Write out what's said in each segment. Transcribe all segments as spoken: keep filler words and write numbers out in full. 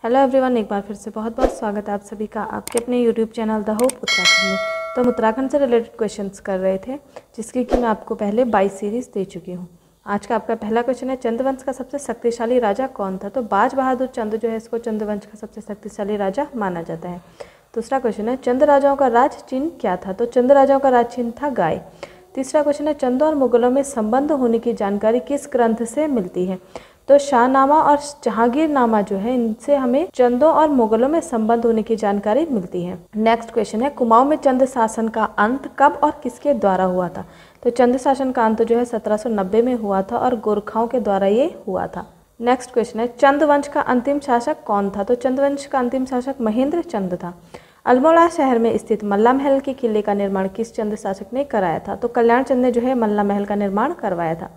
Hello everyone, एक बार फिर से बहुत बहुत स्वागत है आप सभी का आपके अपने YouTube channel the hope Uttarakhand में। तो हम उत्तराखंड से रिलेटेड क्वेश्चंस कर रहे थे, जिसकी कि मैं आपको पहले बाईस सीरीज़ दे चुकी हूँ। आज का आपका पहला क्वेश्चन है, चंद्रवंश का सबसे शक्तिशाली राजा कौन था? तो बाज बहादुर चंद्र जो है इसको चंद्रवंश का सबसे शक्तिशाली राजा माना जाता है। दूसरा क्वेश्चन है, चंद्र राजाओं का राज चिन्ह क्या था? तो चंद्र राजाओं का राज चिन्ह था गाय। तीसरा क्वेश्चन है, चंदों और मुगलों में संबंध होने की जानकारी किस ग्रंथ से मिलती है? तो शाहनामा और जहांगीरनामा जो है इनसे हमें चंदों और मुगलों में संबंध होने की जानकारी मिलती है। नेक्स्ट क्वेश्चन है, कुमाऊं में चंद शासन का अंत कब और किसके द्वारा हुआ था? तो चंद शासन का अंत जो है सत्रह सौ नब्बे में हुआ था और गोरखाओं के द्वारा ये हुआ था। नेक्स्ट क्वेश्चन है, चंद वंश का अंतिम शासक कौन था? तो चंद वंश का अंतिम शासक महेंद्र चंद था। अल्मोड़ा शहर में स्थित मल्ला महल के किले का निर्माण किस चंद शासक ने कराया था? तो कल्याण चंद ने जो है मल्ला महल का निर्माण करवाया था।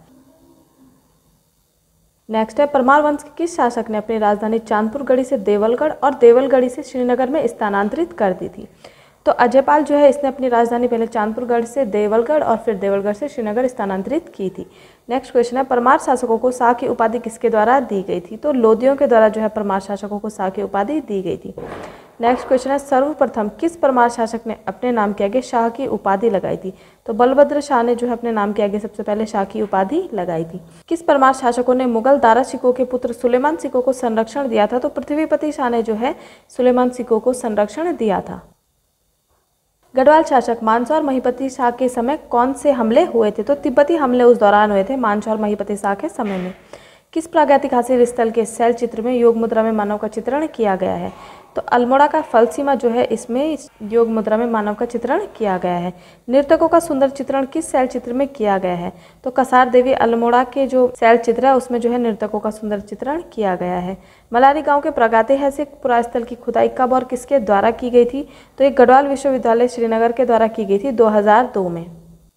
नेक्स्ट है, परमार वंश के किस शासक ने अपनी राजधानी चांदपुर गढ़ी से देवलगढ़ और देवलगढ़ी से श्रीनगर में स्थानांतरित कर दी थी? तो अजयपाल जो है इसने अपनी राजधानी पहले चांदपुरगढ़ से देवलगढ़ और फिर देवलगढ़ से श्रीनगर स्थानांतरित की थी। नेक्स्ट क्वेश्चन है, परमार शासकों को शाह की उपाधि किसके द्वारा दी गई थी? तो लोदियों के द्वारा जो है परमार शासकों को शाह की उपाधि दी गई थी। नेक्स्ट क्वेश्चन है, सर्वप्रथम किस परमार शासक ने अपने नाम के आगे शाह की उपाधि लगाई थी? तो बलभद्र शाह ने जो है अपने नाम के आगे सबसे पहले शाह की उपाधि लगाई थी। किस परमार शासकों ने मुगल दारा शिकोह के पुत्र सुलेमान शिकोह को संरक्षण दिया था? तो पृथ्वीपति शाह ने जो है सुलेमान शिकोह को संरक्षण दिया था। गढ़वाल शासक मानसौर महिपति शाह के समय कौन से हमले हुए थे? तो तिब्बती हमले उस दौरान हुए थे मानसौर महिपति शाह के समय में। किस प्रागैतिहासिक स्थल के शैल चित्र में योग मुद्रा में मानव का चित्रण किया गया है? तो अल्मोड़ा का फलसीमा जो है इसमें योग मुद्रा में मानव का चित्रण किया गया है। नर्तकों का सुंदर चित्रण किस शैल चित्र में किया गया है? तो कसार देवी अल्मोड़ा के जो शैल चित्र है उसमें जो है नर्तकों का सुंदर चित्रण किया गया है। मलारी गांव के प्रागैतिहासिक पुरास्थल की खुदाई कब और किसके द्वारा की गई थी? तो एक गढ़वाल विश्वविद्यालय श्रीनगर के द्वारा की गई थी दो हज़ार दो में।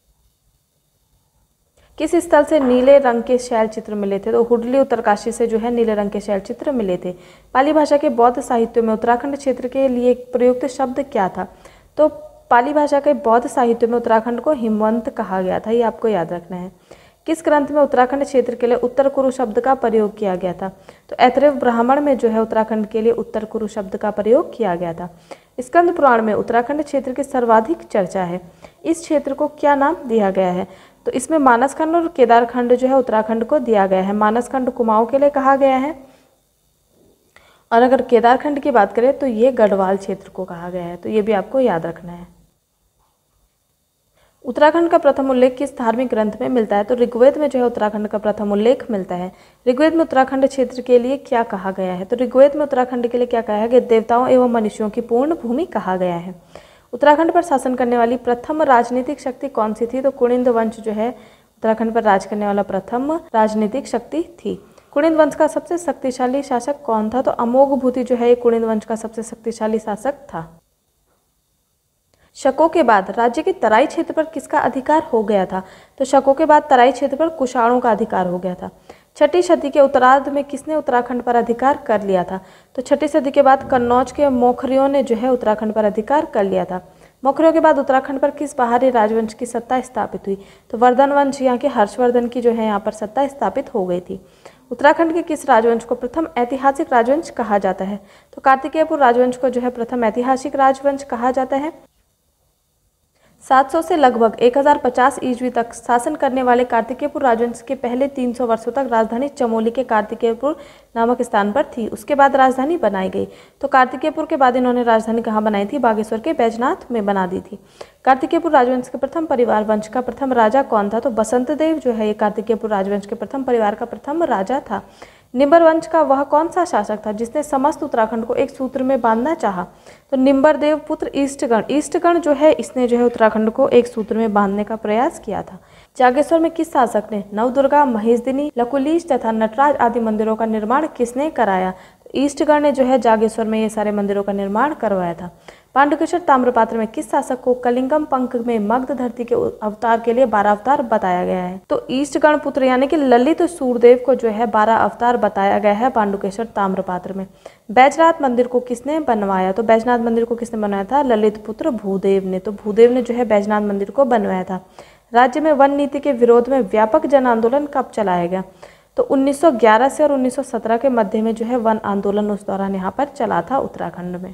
किस स्थल से नीले रंग के शैल चित्र मिले थे? तो हुडली उत्तरकाशी से जो है नीले रंग के शैल चित्र मिले थे। पाली भाषा के बौद्ध साहित्य में उत्तराखंड क्षेत्र के लिए प्रयुक्त शब्द क्या था? तो पाली भाषा के बौद्ध साहित्य में उत्तराखंड को हिमवंत कहा गया था, ये आपको याद रखना है। किस ग्रंथ में उत्तराखंड क्षेत्र के लिए उत्तर कुरु शब्द का प्रयोग किया गया था? तो ऐतरेय ब्राह्मण में जो है उत्तराखंड के लिए उत्तर कुरु शब्द का प्रयोग किया गया था। स्कंद पुराण में उत्तराखंड क्षेत्र की सर्वाधिक चर्चा है, इस क्षेत्र को क्या नाम दिया गया है? तो इसमें मानसखंड और केदारखंड जो है उत्तराखंड को दिया गया है। मानसखंड कुमाऊं के लिए कहा गया है और अगर केदारखंड की बात करें तो ये गढ़वाल क्षेत्र को कहा गया है, तो ये भी आपको याद रखना है। उत्तराखंड का प्रथम उल्लेख किस धार्मिक ग्रंथ में मिलता है? तो ऋग्वेद में जो है उत्तराखंड का प्रथम उल्लेख मिलता है। ऋग्वेद में उत्तराखंड क्षेत्र के लिए क्या कहा गया है? तो ऋग्वेद में उत्तराखंड के लिए क्या कहा है कि देवताओं एवं मनुष्यों की पूर्ण भूमि कहा गया है। उत्तराखंड पर शासन करने वाली प्रथम राजनीतिक शक्ति कौन सी थी? तो कुणिंद वंश जो है उत्तराखंड पर राज करने वाला प्रथम राजनीतिक शक्ति थी। कुणिंद वंश का सबसे शक्तिशाली शासक कौन था? तो अमोघभूति जो है ये कुणिंद वंश का सबसे शक्तिशाली शासक था। शकों के बाद राज्य के तराई क्षेत्र पर किसका अधिकार हो गया था? तो शकों के बाद तराई क्षेत्र पर कुषाणों का अधिकार हो गया था। छठी सदी के उत्तरार्ध में किसने उत्तराखंड पर अधिकार कर लिया था? तो छठी सदी के बाद कन्नौज के मौखरियों ने जो है उत्तराखंड पर अधिकार कर लिया था। मौखरियों के बाद उत्तराखंड पर किस बाहरी राजवंश की सत्ता स्थापित हुई? तो वर्धन वंश, यहाँ के हर्षवर्धन की जो है यहाँ पर सत्ता स्थापित हो गई थी। उत्तराखंड के किस राजवंश को प्रथम ऐतिहासिक राजवंश कहा जाता है? तो कार्तिकेयपुर राजवंश को जो है प्रथम ऐतिहासिक राजवंश कहा जाता है। सात सौ से लगभग एक हज़ार पचास ईस्वी तक शासन करने वाले कार्तिकेयपुर राजवंश के पहले तीन सौ वर्षों तक राजधानी चमोली के कार्तिकेयपुर नामक स्थान पर थी। उसके बाद राजधानी बनाई गई। तो कार्तिकेयपुर के बाद इन्होंने राजधानी कहाँ बनाई थी? बागेश्वर के बैजनाथ में बना दी थी। कार्तिकेयपुर राजवंश के प्रथम परिवार वंश का प्रथम राजा कौन था? तो बसंत देव जो है ये कार्तिकेयपुर राजवंश के प्रथम परिवार का प्रथम राजा था। निम्बर वंश का वह कौन सा शासक था जिसने समस्त उत्तराखंड को एक सूत्र में बांधना चाहा? तो निम्बर देव पुत्र ईष्टगण ईष्टगण जो है इसने जो है उत्तराखंड को एक सूत्र में बांधने का प्रयास किया था। जागेश्वर में किस शासक ने नवदुर्गा, महेशदिनी, लकुलीश तथा नटराज आदि मंदिरों का निर्माण किसने कराया? तो ईष्टगण ने जो है जागेश्वर में ये सारे मंदिरों का निर्माण करवाया था। पांडुकेश्वर ताम्रपात्र में किस शासक को कलिंगम पंख में मगध धरती के अवतार के लिए बारह अवतार बताया गया है? तो ईष्टगण पुत्र यानी कि ललित सूरदेव को जो है बारह अवतार बताया गया है पांडुकेश्वर ताम्रपात्र में। बैजनाथ मंदिर को किसने बनवाया? तो बैजनाथ मंदिर को किसने बनवाया था? ललित पुत्र भूदेव ने। तो भूदेव ने जो है बैजनाथ मंदिर को बनवाया था। राज्य में वन नीति के विरोध में व्यापक जन आंदोलन कब चलाया गया? तो उन्नीस सौ ग्यारह से और उन्नीस सौ सत्रह के मध्य में जो है वन आंदोलन उस दौरान यहाँ पर चला था उत्तराखंड में।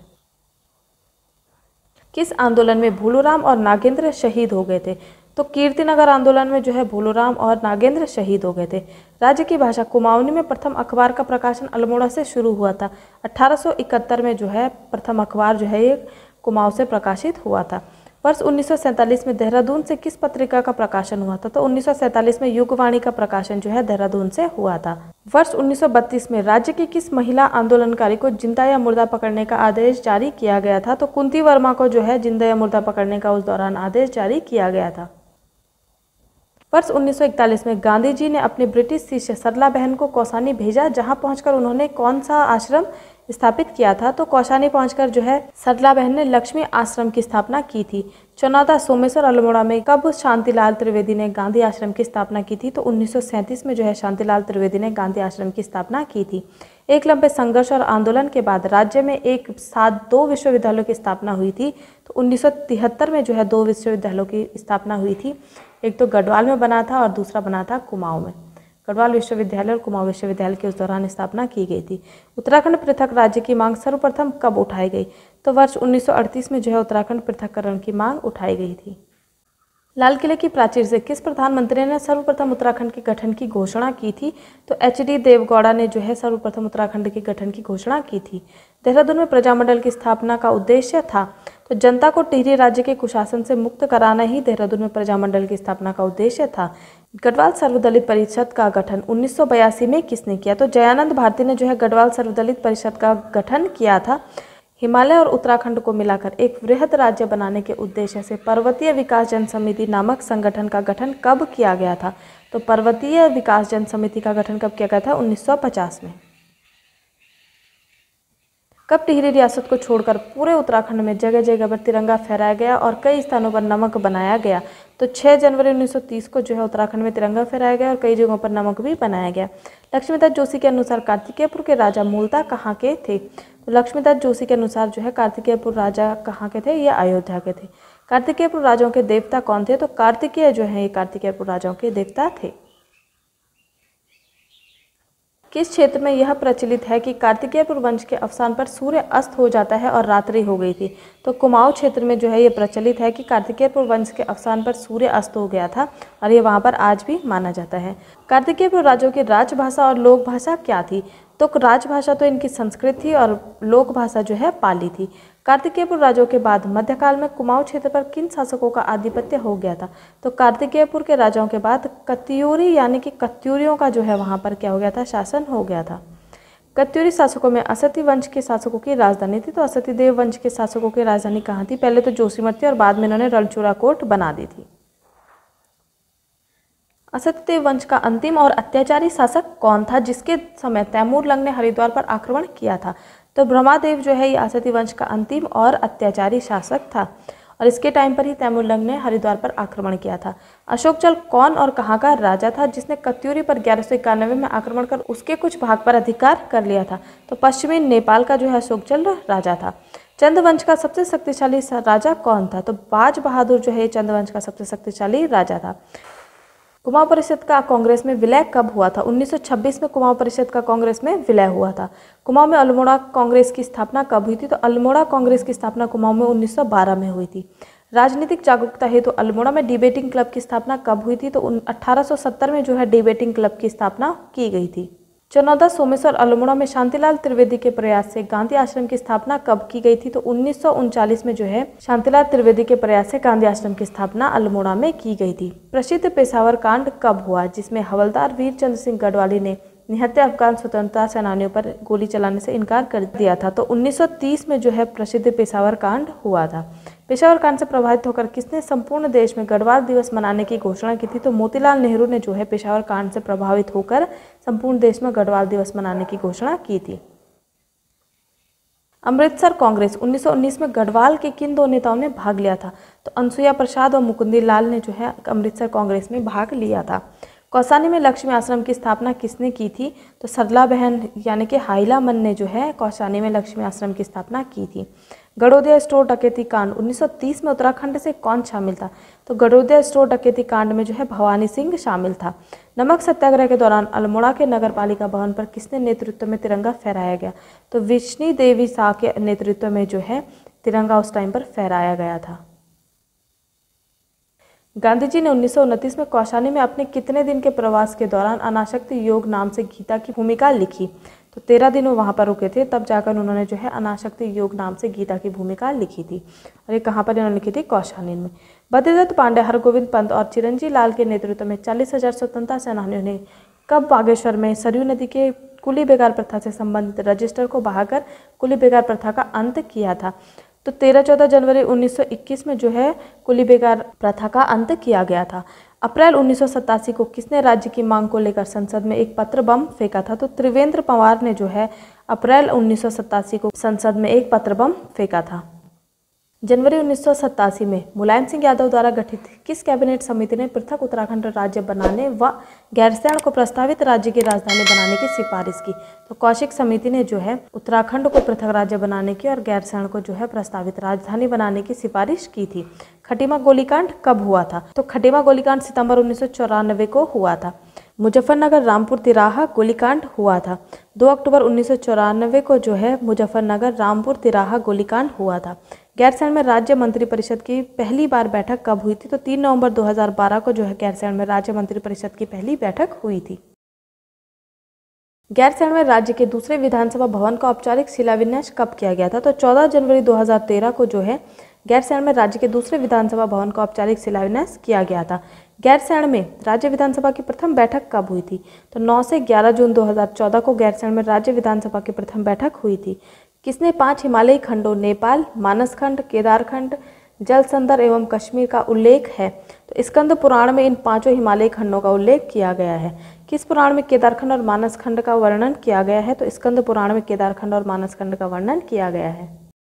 किस आंदोलन में भूलूराम और नागेंद्र शहीद हो गए थे? तो कीर्तिनगर आंदोलन में जो है भूलूराम और नागेंद्र शहीद हो गए थे। राज्य की भाषा कुमाऊनी में प्रथम अखबार का प्रकाशन अल्मोड़ा से शुरू हुआ था। अठारह सौ इकहत्तर में जो है प्रथम अखबार जो है ये कुमाऊं से प्रकाशित हुआ था। वर्ष उन्नीस सौ सैंतालीस में देहरादून से किस पत्रिका का प्रकाशन हुआ था? तो उन्नीस सौ सैंतालीस में युगवाणी का प्रकाशन जो है देहरादून से हुआ था। वर्ष उन्नीस सौ बत्तीस में राज्य की किस महिला आंदोलनकारी को जिंदा या मुर्दा पकड़ने का आदेश जारी किया गया था? तो कुंती वर्मा को जो है जिंदा या मुर्दा पकड़ने का उस दौरान आदेश जारी किया गया था। वर्ष उन्नीस सौ इकतालीस में गांधी जी ने अपनी ब्रिटिश शिष्य सरला बहन को कौसानी भेजा, जहां पहुंचकर उन्होंने कौन सा आश्रम स्थापित किया था? तो कौसानी पहुंचकर जो है सरला बहन ने लक्ष्मी आश्रम की स्थापना की थी। चौनादा सोमेश्वर अल्मोड़ा में कब शांतिलाल त्रिवेदी ने गांधी आश्रम की स्थापना की थी? तो उन्नीस सौ सैंतीस में जो है शांतिलाल त्रिवेदी ने गांधी आश्रम की स्थापना की थी। एक लंबे संघर्ष और आंदोलन के बाद राज्य में एक साथ दो विश्वविद्यालयों की स्थापना हुई थी। तो उन्नीस सौ तिहत्तर में जो है दो विश्वविद्यालयों की स्थापना हुई थी। एक तो गढ़वाल में बना था और दूसरा बना था कुमाऊं में। गढ़वाल विश्वविद्यालय और कुमाऊं विश्वविद्यालय की उस दौरान स्थापना की गई थी। उत्तराखंड पृथक राज्य की मांग सर्वप्रथम कब उठाई गई? तो वर्ष उन्नीस सौ अड़तीस में जो है उत्तराखंड पृथक्करण की मांग उठाई गई थी। लाल किले की प्राचीर से किस प्रधानमंत्री ने सर्वप्रथम उत्तराखंड के गठन की घोषणा की थी? तो एच डी देवगौड़ा ने जो है सर्वप्रथम उत्तराखंड के गठन की घोषणा की थी। देहरादून में प्रजामंडल की स्थापना का उद्देश्य था? तो जनता को टिहरी राज्य के कुशासन से मुक्त कराना ही देहरादून में प्रजामंडल की स्थापना का उद्देश्य था। गढ़वाल सर्वदलित परिषद का गठन उन्नीस सौ बयासी में किसने किया? तो जयानंद भारती ने जो है गढ़वाल सर्वदलित परिषद का गठन किया था। हिमालय और उत्तराखंड को मिलाकर एक वृहद राज्य बनाने के उद्देश्य से पर्वतीय विकास जन समिति नामक संगठन का गठन कब किया गया था? तो पर्वतीय विकास जन समिति का गठन कब किया गया था? उन्नीस सौ पचास में। कब टिहरी रियासत को छोड़कर पूरे उत्तराखंड में जगह जगह पर तिरंगा फहराया गया और कई स्थानों पर नमक बनाया गया? तो छह जनवरी उन्नीस सौ तीस को जो है उत्तराखंड में तिरंगा फहराया गया और कई जगहों पर नमक भी बनाया गया। लक्ष्मीदत्त जोशी के अनुसार कार्तिकेयपुर के राजा मूलतः कहाँ के थे? तो लक्ष्मीदत्त जोशी के अनुसार जो है कार्तिकेयपुर राजा कहाँ के थे? ये अयोध्या के थे। कार्तिकेयपुर राजाओं के देवता कौन थे? तो कार्तिकेय जो है ये कार्तिकेयपुर राजाओं के देवता थे। किस क्षेत्र में यह प्रचलित है कि कार्तिकेयपुर वंश के अवसान पर सूर्य अस्त हो जाता है और रात्रि हो गई थी? तो कुमाऊं क्षेत्र में जो है ये प्रचलित है कि कार्तिकेयपुर वंश के अवसान पर सूर्य अस्त हो गया था और ये वहाँ पर आज भी माना जाता है। कार्तिकेयपुर राजाओं की राजभाषा और लोक भाषा क्या थी? तो राजभाषा तो इनकी संस्कृत थी और लोक भाषा जो है पाली थी। कार्तिकेयपुर राजाओं के बाद मध्यकाल में कुमाऊं क्षेत्र पर किन शासकों का आधिपत्य हो गया था? तो कार्तिकेयपुर के राजाओं के बाद कत्यूरी यानी कि कत्यूरियों का जो है वहाँ पर क्या हो गया था? शासन हो गया था। कत्यूरी शासकों में असती वंश के शासकों की राजधानी थी। तो असती देव वंश के शासकों की राजधानी कहाँ थी? पहले तो जोशीमठ थी और बाद में इन्होंने रणचूरा कोट बना दी थी। असत्यदेव वंश का अंतिम और अत्याचारी शासक कौन था जिसके समय तैमूर लंग ने हरिद्वार पर आक्रमण किया था? तो ब्रह्मादेव जो है ये असती वंश का अंतिम और अत्याचारी शासक था और इसके टाइम पर ही तैमूर लंग ने हरिद्वार पर आक्रमण किया था। अशोकचल कौन और कहाँ का राजा था जिसने कत्यूरी पर ग्यारह सौ इक्यानवे में आक्रमण कर उसके कुछ भाग पर अधिकार कर लिया था? तो पश्चिमी नेपाल का जो है अशोकचल राजा था। चंद्रवंश का सबसे शक्तिशाली राजा कौन था? तो बाज बहादुर जो है चंद्रवंश का सबसे शक्तिशाली राजा था। कुमाऊं परिषद का कांग्रेस में विलय कब हुआ था? उन्नीस सौ छब्बीस में कुमाऊं परिषद का कांग्रेस में विलय हुआ था। कुमाऊं में अल्मोड़ा कांग्रेस की स्थापना कब हुई थी? तो अल्मोड़ा कांग्रेस की स्थापना कुमाऊं में उन्नीस सौ बारह में हुई थी। राजनीतिक जागरूकता हेतु तो अल्मोड़ा में डिबेटिंग क्लब की स्थापना कब हुई थी? तो अठारह सौ सत्तर में जो है डिबेटिंग क्लब की स्थापना की गई थी। चौनौदा सोमेश्वर अल्मोड़ा में शांतिलाल त्रिवेदी के प्रयास से गांधी आश्रम की स्थापना कब की गई थी? तो उन्नीस सौ उनचालीस में जो है शांतिलाल त्रिवेदी के प्रयास से गांधी आश्रम की स्थापना अल्मोड़ा में की गई थी। प्रसिद्ध पेशावर कांड कब हुआ जिसमें हवलदार वीरचंद्र सिंह गढ़वाली ने निहत्थे अफगान स्वतंत्रता सेनानियों पर गोली चलाने से इनकार कर दिया था? तो उन्नीस सौ तीस में जो है प्रसिद्ध पेशावर कांड हुआ था। पेशावर कांड से प्रभावित होकर किसने संपूर्ण देश में गढ़वाल दिवस मनाने की घोषणा की थी? तो मोतीलाल नेहरू ने जो है पेशावर कांड से प्रभावित होकर संपूर्ण देश में गढ़वाल दिवस मनाने की घोषणा की थी। अमृतसर कांग्रेस उन्नीस सौ उन्नीस में गढ़वाल के किन दो नेताओं ने भाग लिया था? तो अनसुईया प्रसाद और मुकुंदी लाल ने जो है अमृतसर कांग्रेस में भाग लिया था। कौसानी में लक्ष्मी आश्रम की स्थापना किसने की थी? तो सरला बहन यानी कि हाइला मन ने जो है कौसानी में लक्ष्मी आश्रम की स्थापना की थी। गढ़ोदिया स्टोर डकैती कांड उन्नीस सौ तीस में उत्तराखंड से कौन शामिल था? तो गढ़ोदिया स्टोर डकैती कांड में जो है भवानी सिंह शामिल था। नमक सत्याग्रह के दौरान अल्मोड़ा के नगर पालिका भवन पर किसने नेतृत्व में तिरंगा फहराया गया? तो विष्णु देवी शाह के नेतृत्व में जो है तिरंगा उस टाइम पर फहराया गया था। गांधी जी ने उन्नीस सौ उनतीस में कौशानी में अपने कितने दिन के प्रवास के दौरान अनासक्ति योग नाम से गीता की भूमिका लिखी? तो तेरह दिन वो वहाँ पर रुके थे, तब जाकर उन्होंने जो है अनासक्ति योग नाम से गीता की भूमिका लिखी थी। और ये कहाँ पर इन्होंने लिखी थी? कौशानी में। बद्रीदत्त पांडे, हरगोविंद पंत और चिरंजी लाल के नेतृत्व में चालीस हजार स्वतंत्रता सेनानियों ने कब बागेश्वर में सरयू नदी के कुली बेगार प्रथा से संबंधित रजिस्टर को बहाकर कुली बेगार प्रथा का अंत किया था? तो तेरह चौदह जनवरी उन्नीस सौ इक्कीस में जो है कुली बेगार प्रथा का अंत किया गया था। अप्रैल उन्नीस सौ सतासी को किसने राज्य की मांग को लेकर संसद में एक पत्र बम फेंका था? तो त्रिवेंद्र पंवार ने जो है अप्रैल उन्नीस सौ सतासी को संसद में एक पत्र बम फेंका था। जनवरी उन्नीस सौ सतासी में मुलायम सिंह यादव द्वारा गठित किस कैबिनेट समिति ने पृथक उत्तराखंड राज्य बनाने व गैरसैंण को प्रस्तावित राज्य की राजधानी बनाने की सिफारिश की? तो कौशिक समिति ने जो है उत्तराखंड को पृथक राज्य बनाने की और गैरसैंण को जो है प्रस्तावित राजधानी बनाने की सिफारिश की थी। खटीमा गोलीकांड कब हुआ था? तो खटीमा गोलीकांड सितंबर उन्नीस सौ चौरानवे को हुआ था। मुजफ्फरनगर रामपुर तिराहा गोलीकांड हुआ था। दो अक्टूबर उन्नीस सौ चौरानवे को जो है मुजफ्फरनगर रामपुर तिराहा गोलीकांड हुआ था। गैरसैंण में राज्य मंत्रिपरिषद की पहली बार बैठक कब हुई थी? तो तीन नवंबर दो हज़ार बारह को जो है गैरसैंण में राज्य मंत्रिपरिषद की पहली बैठक हुई थी। गैरसैंण में राज्य के दूसरे विधानसभा भवन का औपचारिक शिलान्यास कब किया गया था? तो चौदह जनवरी दो हज़ार तेरह को जो है गैरसैंण में राज्य के दूसरे विधानसभा भवन का औपचारिक शिलान्यास किया गया था। गैरसैंण में राज्य विधानसभा की प्रथम बैठक कब हुई थी? तो नौ से ग्यारह जून दो हज़ार चौदह को गैरसैंण में राज्य विधानसभा की प्रथम बैठक हुई थी। किसने पांच हिमालयी खंडों नेपाल, मानसखंड, केदारखंड, जलसंधर एवं कश्मीर का उल्लेख है? तो स्कंद पुराण में इन पांचों हिमालयी खंडों का उल्लेख किया गया है। किस पुराण में केदारखंड और मानसखंड का वर्णन किया गया है? तो स्कंद पुराण में केदारखंड और मानसखंड का वर्णन किया गया है।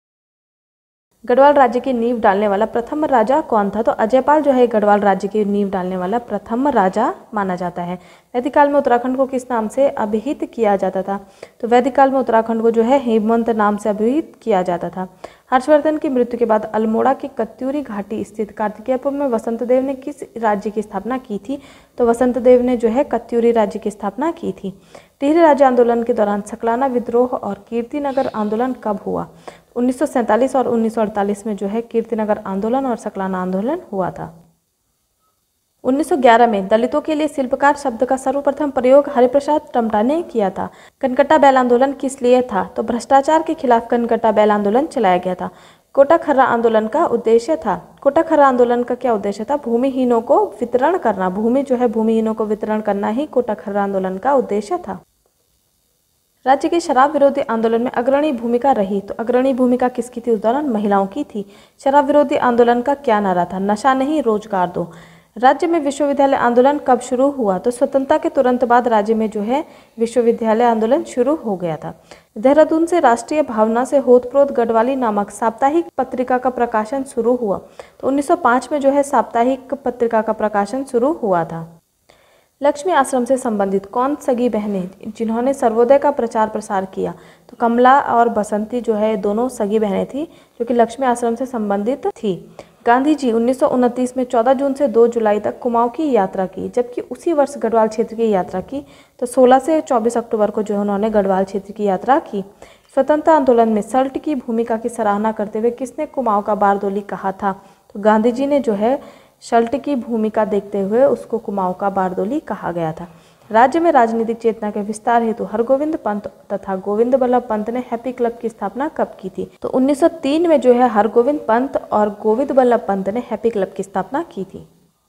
गढ़वाल राज्य की नींव डालने वाला प्रथम राजा कौन था? तो अजयपाल जो है गढ़वाल राज्य की नींव डालने वाला प्रथम राजा माना जाता है। वैदिक काल में उत्तराखंड को किस नाम से अभिहित किया जाता था? तो वैदिक काल में उत्तराखंड को जो है हेमंत नाम से अभिहित किया जाता था। हर्षवर्धन की मृत्यु के बाद अल्मोड़ा की कत्यूरी घाटी स्थित कार्तिकेयपुर में वसंत देव ने किस राज्य की स्थापना की थी? तो वसंत देव ने जो है कत्यूरी राज्य की स्थापना की थी। टिहरी राज्य आंदोलन के दौरान सकलाना विद्रोह और कीर्तिनगर आंदोलन कब हुआ? उन्नीस सौ सैंतालीस और उन्नीस सौ अड़तालीस में जो है कीर्तिनगर आंदोलन और सकलाना आंदोलन हुआ था। उन्नीस सौ ग्यारह में दलितों के लिए शिल्पकार शब्द का सर्वप्रथम प्रयोग हरिप्रसाद टमटा ने किया था। कनकट्टा बैल आंदोलन किस लिए था? तो भ्रष्टाचार के खिलाफ कनकट्टा बैल आंदोलन चलाया गया था। कोटा खर्रा आंदोलन का उद्देश्य था। कोटा खर्रा आंदोलन का क्या उद्देश्य था? भूमिहीनों को वितरण करना। भूमि जो है भूमिहीनों को वितरण करना ही कोटा खर्रा आंदोलन का उद्देश्य था। राज्य के शराब विरोधी आंदोलन में अग्रणी भूमिका रही। तो अग्रणी भूमिका किसकी थी? उस दौरान महिलाओं की थी। शराब विरोधी आंदोलन का क्या नारा था? नशा नहीं रोजगार दो। राज्य में विश्वविद्यालय आंदोलन कब शुरू हुआ? तो स्वतंत्रता के तुरंत बाद राज्य में जो है विश्वविद्यालय आंदोलन शुरू हो गया था। देहरादून से राष्ट्रीय भावना से होतप्रोत गढ़वाली नामक साप्ताहिक पत्रिका का प्रकाशन शुरू हुआ। तो उन्नीस सौ पाँच में जो है साप्ताहिक पत्रिका का प्रकाशन शुरू हुआ था। लक्ष्मी आश्रम से संबंधित कौन सगी बहनें जिन्होंने सर्वोदय का प्रचार प्रसार किया? तो कमला और बसंती जो है दोनों सगी बहनें थी जो कि लक्ष्मी आश्रम से संबंधित थी। गांधी जी उन्नीस सौ उनतीस में चौदह जून से दो जुलाई तक कुमाऊं की यात्रा की, जबकि उसी वर्ष गढ़वाल क्षेत्र की यात्रा की। तो सोलह से चौबीस अक्टूबर को जो उन्होंने गढ़वाल क्षेत्र की यात्रा की। स्वतंत्रता आंदोलन में सल्ट की भूमिका की सराहना करते हुए किसने कुमाऊं का बारदोली कहा था? तो गांधी जी ने जो है सल्ट की भूमिका देखते हुए उसको कुमाऊं का बारदोली कहा गया था। राज्य में राजनीतिक चेतना के विस्तार हेतु हरगोविंद पंत तथा गोविंद बल्लभ पंत ने हैप्पी क्लब की स्थापना कब की थी? तो उन्नीस सौ तीन में जो है हरगोविंद पंत और गोविंद बल्लभ पंत ने हैप्पी क्लब की स्थापना की थी।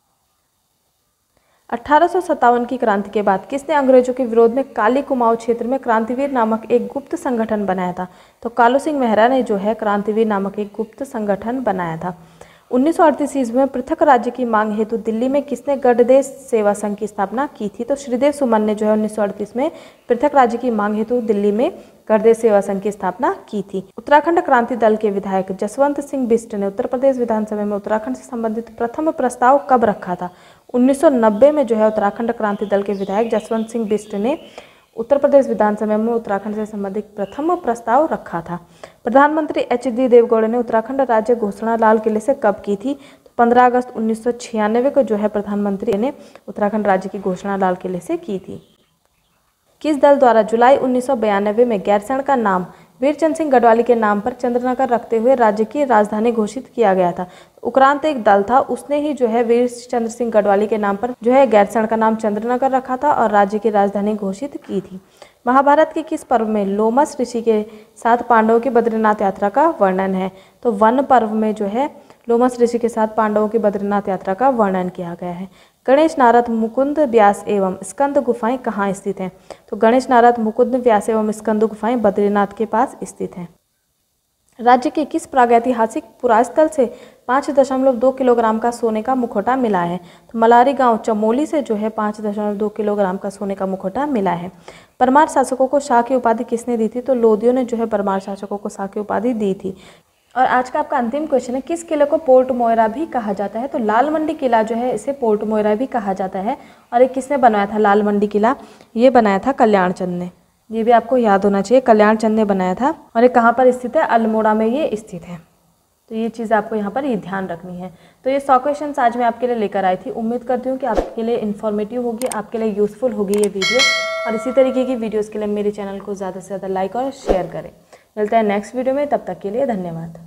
अठारह सौ सत्तावन की क्रांति के बाद किसने अंग्रेजों के विरोध में काली कुमाऊं क्षेत्र में क्रांतिवीर नामक एक गुप्त संगठन बनाया था? तो कालू सिंह मेहरा ने जो है क्रांतिवीर नामक एक गुप्त संगठन बनाया था। उन्नीस सौ अड़तीस ईस्वी में पृथक राज्य की मांग हेतु दिल्ली में किसने गढ़देश सेवा संघ की स्थापना की थी? तो श्रीदेव सुमन ने जो है उन्नीस सौ अड़तीस में पृथक राज्य की मांग हेतु दिल्ली में गढ़देश सेवा संघ की स्थापना की थी। उत्तराखंड क्रांति दल के विधायक जसवंत सिंह बिष्ट ने उत्तर प्रदेश विधानसभा में उत्तराखंड से संबंधित प्रथम प्रस्ताव कब रखा था? उन्नीस सौ नब्बे में जो है उत्तराखंड क्रांति दल के विधायक जसवंत सिंह बिष्ट ने उत्तर प्रदेश विधानसभा में उत्तराखंड से संबंधित प्रथम प्रस्ताव रखा था। प्रधानमंत्री एच डी देवगौड़ा ने उत्तराखंड राज्य घोषणा लाल किले से कब की थी? तो पंद्रह अगस्त उन्नीस सौ छियानवे को जो है प्रधानमंत्री ने उत्तराखंड राज्य की घोषणा लाल किले से की थी। किस दल द्वारा जुलाई उन्नीस सौ बयानवे में गैरसैंण का नाम वीरचंद सिंह गढ़वाली के नाम पर चंद्रनगर रखते हुए राज्य की राजधानी घोषित किया गया था? उक्रांत एक दल था, उसने ही जो है वीरचंद्र सिंह गढ़वाली के नाम पर जो है गैरसैंण का नाम चंद्रनगर रखा था और राज्य की राजधानी घोषित की थी। महाभारत के किस पर्व में लोमस ऋषि के साथ पांडवों की बद्रीनाथ यात्रा का वर्णन है? तो वन पर्व में जो है लोमस ऋषि के साथ पांडवों की बद्रीनाथ यात्रा का वर्णन किया गया है। गणेश नारद मुकुंद व्यास एवं स्कंद गुफाएं कहाँ स्थित हैं? तो गणेश नारद मुकुंद व्यास एवं स्कंद गुफाएं बद्रीनाथ के पास स्थित हैं। राज्य के किस प्रागैतिहासिक पुरास्थल से पाँच दशमलव दो किलोग्राम का सोने का मुखौटा मिला है? तो मलारी गांव चमोली से जो है पाँच दशमलव दो किलोग्राम का सोने का मुखौटा मिला है। परमार शासकों को शाह की उपाधि किसने दी थी? तो लोदियों ने जो है परमार शासकों को शाह की उपाधि दी थी। और आज का आपका अंतिम क्वेश्चन है, किस किले को पोर्ट मोयरा भी कहा जाता है? तो लाल मंडी किला जो है इसे पोर्ट मोयरा भी कहा जाता है। और ये किसने बनवाया था लाल मंडी किला? ये बनाया था कल्याण चंद ने। ये भी आपको याद होना चाहिए, कल्याण चंद ने बनाया था। और ये कहाँ पर स्थित है? अल्मोड़ा में ये स्थित है। तो ये चीज़ आपको यहाँ पर ये ध्यान रखनी है। तो ये सौ क्वेश्चन आज मैं आपके लिए लेकर आई थी। उम्मीद करती हूँ कि आपके लिए इन्फॉर्मेटिव होगी, आपके लिए यूज़फुल होगी ये वीडियो। और इसी तरीके की वीडियोज़ के लिए मेरे चैनल को ज़्यादा से ज़्यादा लाइक और शेयर करें। मिलते हैं नेक्स्ट वीडियो में, तब तक के लिए धन्यवाद।